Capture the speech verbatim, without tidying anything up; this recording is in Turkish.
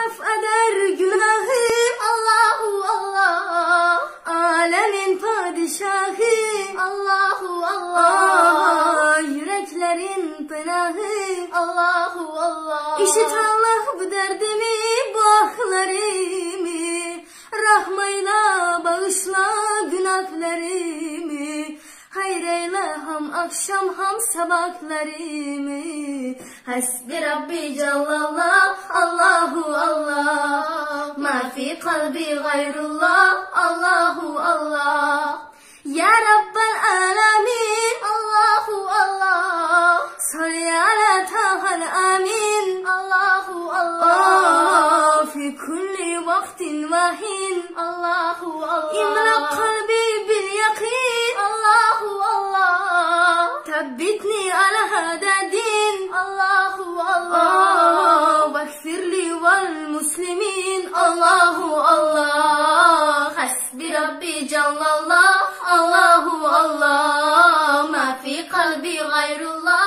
af eder günahı. Allahu Allah, alemin padişahı. Allahu Allah, yüreklerin pınahı. Allahu Allah, işit Allah bu derdimi, bu ahlarımı. Rahmayla bağışla günahlarımı. Hayreyle ham akşam ham sabahlarımı. Hasbi Rabbi Cellallah, Allahu Allah, ma fi kalbi gayrullah. Allahu Allah, ya Rabbel alemin. Allahu Allah, salli ala tahal amin. Allahu Allah, fi kulli vaktin vahin. Allahu Allah, imla kalbi bil yakin. Allahu Allah, tabbitni ala hada din. Allahu Allah, vakfirli vel muslimin. Allahu Allah, hasbi Rabbi Cellallah. Allahu Allah, ma fi kalbi gayrullah.